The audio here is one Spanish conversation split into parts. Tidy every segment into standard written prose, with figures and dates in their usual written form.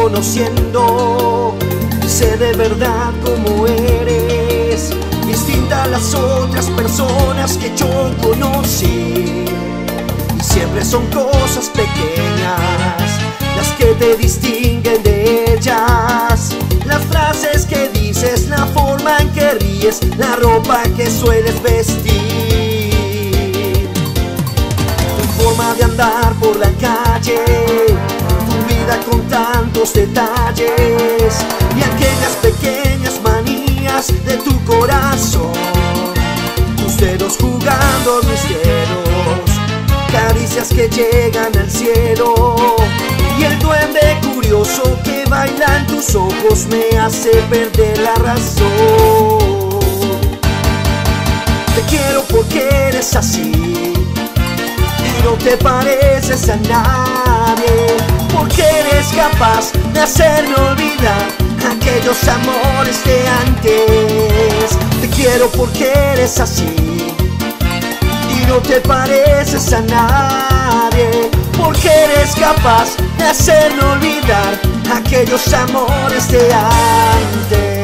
conociendo, sé de verdad cómo eres, distinta a las otras personas que yo conocí. Y siempre son cosas pequeñas las que te distinguen de ellas. Las frases que dices, la forma en que ríes, la ropa que sueles vestir, tu forma de andar por la calle, tu vida con tantos detalles y aquellas pequeñas manías de tu corazón, tus dedos jugando mis dedos, caricias que llegan al cielo y el duende curioso que baila en tus ojos me hace perder la razón. Te quiero porque eres así y no te pareces a nadie, porque eres capaz de hacerme olvidar aquellos amores de antes. Te quiero porque eres así y no te pareces a nadie, porque eres capaz de hacerme olvidar aquellos amores de antes.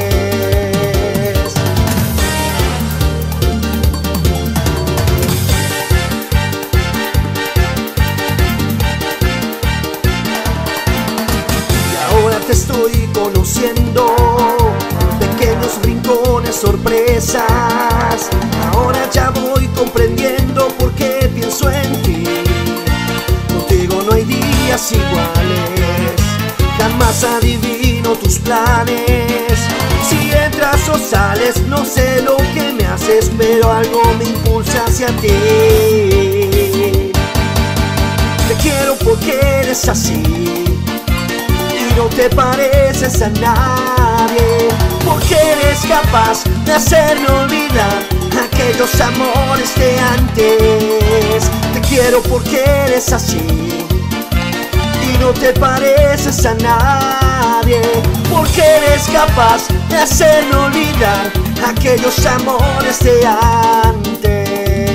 Y ahora te estoy conociendo, pequeños rincones, sorpresas. Ahora ya voy comprendiendo por qué pienso en ti. Contigo no hay días iguales, jamás adivino tus planes. Si entras o sales, no sé lo que me haces, pero algo me impulsa hacia ti. Te quiero porque eres así y no te pareces a nadie, porque eres capaz de hacerme olvidar aquellos amores de antes. Te quiero porque eres así y no te pareces a nadie, porque eres capaz de hacerme olvidar aquellos amores de antes.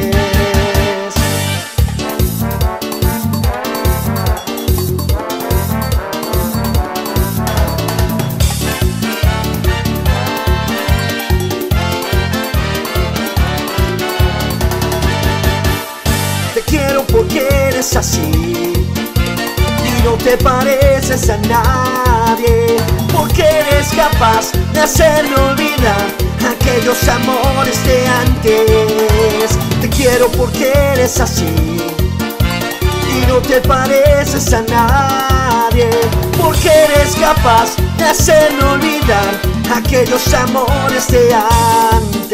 Te quiero porque eres así y no te pareces a nadie, porque eres capaz de hacerme olvidar aquellos amores de antes. Te quiero porque eres así y no te pareces a nadie, porque eres capaz de hacerme olvidar aquellos amores de antes.